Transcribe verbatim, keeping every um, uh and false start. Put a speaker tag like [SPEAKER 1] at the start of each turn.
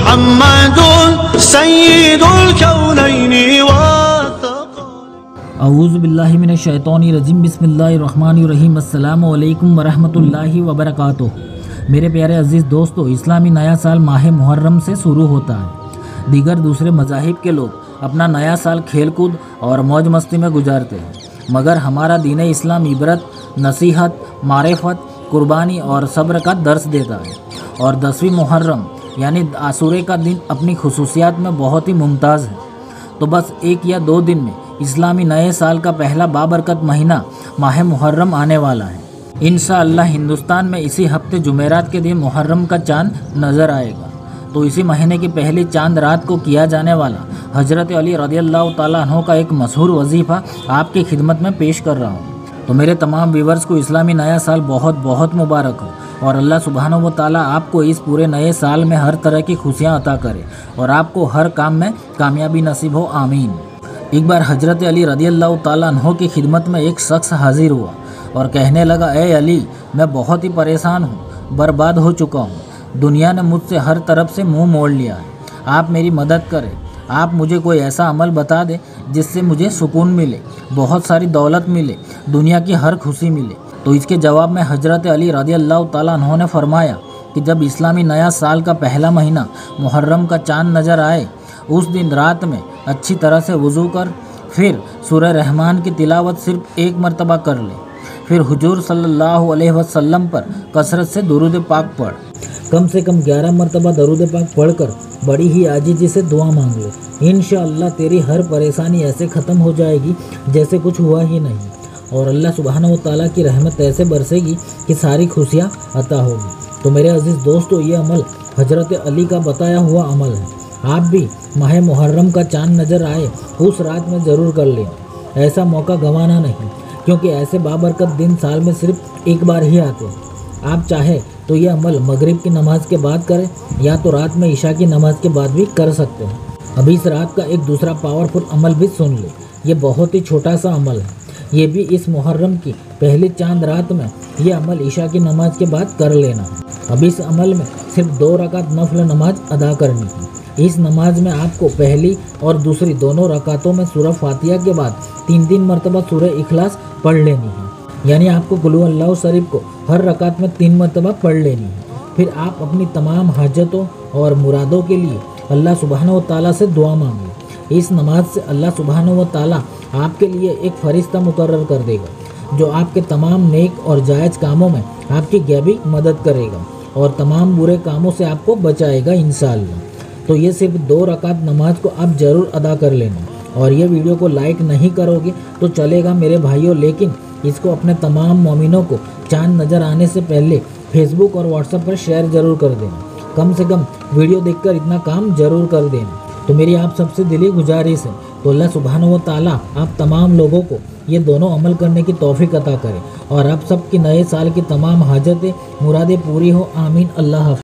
[SPEAKER 1] محمد سید الکونین والثقلین۔
[SPEAKER 2] اعوذ باللہ من الشیطان الرجیم، بسم اللہ الرحمن الرحیم۔ السلام علیکم ورحمۃ اللہ وبرکاتہ۔ میرے پیارے عزیز دوستو، اسلامی نیا سال ماہ محرم سے شروع ہوتا ہے۔ دیگر دوسرے مذاہب کے لوگ اپنا نیا سال کھیل کود اور موج مستی میں گزارتے ہیں، مگر ہمارا دین اسلام عبرت، نصیحت، معرفت، قربانی اور صبر کا درس دیتا ہے۔ اور دسویں محرم یعنی عاشورے کا دن اپنی خصوصیات میں بہت ہی ممتاز ہے۔ تو بس ایک یا دو دن میں اسلامی نئے سال کا پہلا بابرکت مہینہ ماہ محرم آنے والا ہے۔ انشاءاللہ ہندوستان میں اسی ہفتے جمعرات کے دن محرم کا چاند نظر آئے گا۔ تو اسی مہینے کی پہلی چاند رات کو کیا جانے والا حضرت علی رضی اللہ تعالیٰ عنہ کا ایک مشہور وظیفہ آپ کی خدمت میں پیش کر رہا ہوں۔ تو میرے تمام ویورز کو اسلامی نیا سال بہت بہت مبارک ہو، اور اللہ سبحانہ و تعالیٰ آپ کو اس پورے نئے سال میں ہر طرح کی خوشیاں عطا کرے اور آپ کو ہر کام میں کامیابی نصیب ہو، آمین۔ ایک بار حضرت علی رضی اللہ تعالیٰ عنہ کی خدمت میں ایک شخص حاضر ہوا اور کہنے لگا، اے علی، میں بہت ہی پریشان ہوں، برباد ہو چکا ہوں، دنیا نے مجھ سے ہر طرف سے منہ موڑ لیا ہے، آپ میری مدد کریں، آپ مجھے کوئی ایسا عمل بتا دیں جس سے مجھے سکون ملے، بہت ساری دولت ملے، دنیا کی ہر خوشی ملے۔ تو اس کے جواب میں حضرت علی رضی اللہ تعالیٰ عنہ نے فرمایا کہ جب اسلامی نیا سال کا پہلا مہینہ محرم کا چاند نظر آئے، اس دن رات میں اچھی طرح سے وضو کر پھر سورہ رحمان کی تلاوت صرف ایک مرتبہ کر لے، پھر حضور صلی اللہ علیہ وسلم پر کثرت سے درود پاک پڑھ، کم سے کم گیارہ مرتبہ درود پاک پڑھ کر بڑی ہی عاجزی سے دعا مانگ لے، انشاءاللہ تیری ہر پریشانی ایسے ختم ہو جائے گی جیسے کچھ ہوا ہی نہیں، اور اللہ سبحانہ و تعالیٰ کی رحمت ایسے برسے گی کہ ساری خوشیاں عطا ہوگی۔ تو میرے عزیز دوستو، یہ عمل حضرت علی کا بتایا ہوا عمل ہے۔ آپ بھی ماہ محرم کا چاند نظر آئے اس رات میں ضرور کر لیں، ایسا موقع گنوانا نہیں، کیونکہ ایسے بابرکت دن سال میں صرف ایک بار ہی آتے ہیں۔ آپ چاہے تو یہ عمل مغرب کی نماز کے بعد کریں، یا تو رات میں عشاء کی نماز کے بعد بھی کر سکتے ہیں۔ ابھی اس رات کا ایک دوسرا پاورفل عمل بھی سن لیں، یہ بہت ہی چھوٹا سا عمل ہے، یہ بھی اس محرم کی پہلی چاند رات میں یہ عمل عشاء کی نماز کے بعد کر لینا ہے۔ اب اس عمل میں صرف دو رکعت نفل نماز ادا کرنی ہے۔ اس نماز میں آپ کو پہلی اور دوسری دونوں رکعتوں میں سورہ فاتحہ کے بعد تین تین مرتبہ سورہ اخلاص پڑھ لینی ہے، یعنی آپ کو قل اللہ شریف کو ہر رکعت میں تین مرتبہ پڑھ لینی ہے۔ پھر آپ اپنی تمام حاجتوں اور مرادوں کے لیے اللہ سبحانہ و تعالیٰ سے دعا مانگیں۔ اس نماز سے اللہ سبحانہ و تعالیٰ آپ کے لیے ایک فرشتہ مقرر کر دے گا جو آپ کے تمام نیک اور جائز کاموں میں آپ کی غیبی مدد کرے گا اور تمام برے کاموں سے آپ کو بچائے گا انشاءاللہ۔ تو یہ صرف دو رکعت نماز کو آپ ضرور ادا کر لینا، اور یہ ویڈیو کو لائک نہیں کرو گے تو چلے گا میرے بھائیوں، لیکن اس کو اپنے تمام مومنوں کو چاند نظر آنے سے پہلے فیس بک اور واٹس ایپ پر شیئر ضرور کر دینا۔ کم سے کم ویڈیو دیکھ کر اتنا کام ضرور کر دینا۔ تو میری آپ سب سے دلی گزارش ہے، تو اللہ سبحانہ و تعالیٰ آپ تمام لوگوں کو یہ دونوں عمل کرنے کی توفیق عطا کرے، اور آپ سب کی نئے سال کی تمام حاجتیں مرادیں پوری ہو، آمین۔ اللہ حافظ۔